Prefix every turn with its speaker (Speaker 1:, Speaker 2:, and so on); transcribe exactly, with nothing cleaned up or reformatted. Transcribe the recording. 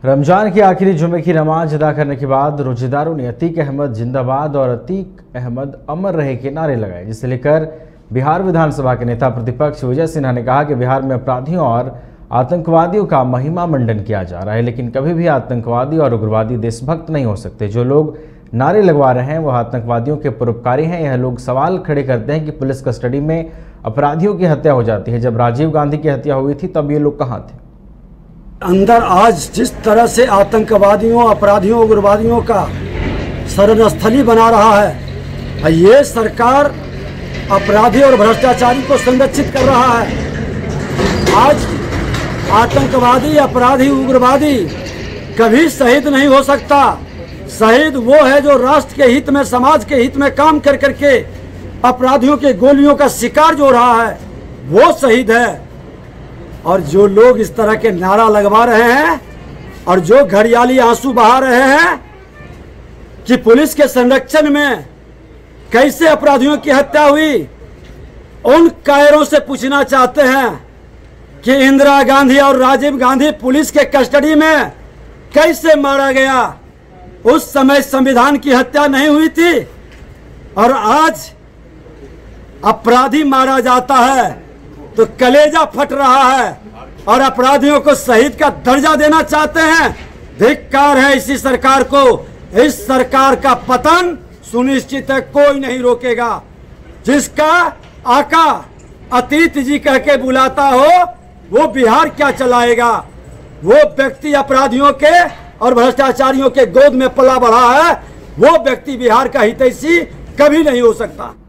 Speaker 1: रमजान की आखिरी जुमे की नमाज अदा करने के बाद रोजेदारों ने अतीक अहमद जिंदाबाद और अतीक अहमद अमर रहे के नारे लगाए, जिसे लेकर बिहार विधानसभा के नेता प्रतिपक्ष विजय सिन्हा ने कहा कि बिहार में अपराधियों और आतंकवादियों का महिमा मंडन किया जा रहा है, लेकिन कभी भी आतंकवादी और उग्रवादी देशभक्त नहीं हो सकते। जो लोग नारे लगवा रहे हैं वह आतंकवादियों के परोपकारी हैं। यह लोग सवाल खड़े करते हैं कि पुलिस कस्टडी में अपराधियों की हत्या हो जाती है। जब राजीव गांधी की हत्या हुई थी तब ये लोग कहाँ थे?
Speaker 2: अंदर आज जिस तरह से आतंकवादियों, अपराधियों, उग्रवादियों का शरणस्थली बना रहा है, ये सरकार अपराधी और भ्रष्टाचारी को संरक्षित कर रहा है। आज आतंकवादी, अपराधी, उग्रवादी कभी शहीद नहीं हो सकता। शहीद वो है जो राष्ट्र के हित में, समाज के हित में काम कर करके अपराधियों के गोलियों का शिकार जो रहा है वो शहीद है। और जो लोग इस तरह के नारा लगवा रहे हैं और जो घड़ियाली आंसू बहा रहे हैं कि पुलिस के संरक्षण में कैसे अपराधियों की हत्या हुई, उन कायरों से पूछना चाहते हैं कि इंदिरा गांधी और राजीव गांधी पुलिस के कस्टडी में कैसे मारा गया? उस समय संविधान की हत्या नहीं हुई थी और आज अपराधी मारा जाता है तो कलेजा फट रहा है और अपराधियों को शहीद का दर्जा देना चाहते हैं। धिक्कार है इसी सरकार को। इस सरकार का पतन सुनिश्चित है, कोई नहीं रोकेगा। जिसका आका अतीत जी कह के बुलाता हो वो बिहार क्या चलाएगा? वो व्यक्ति अपराधियों के और भ्रष्टाचारियों के गोद में पला बढ़ा है, वो व्यक्ति बिहार का हितैषी कभी नहीं हो सकता।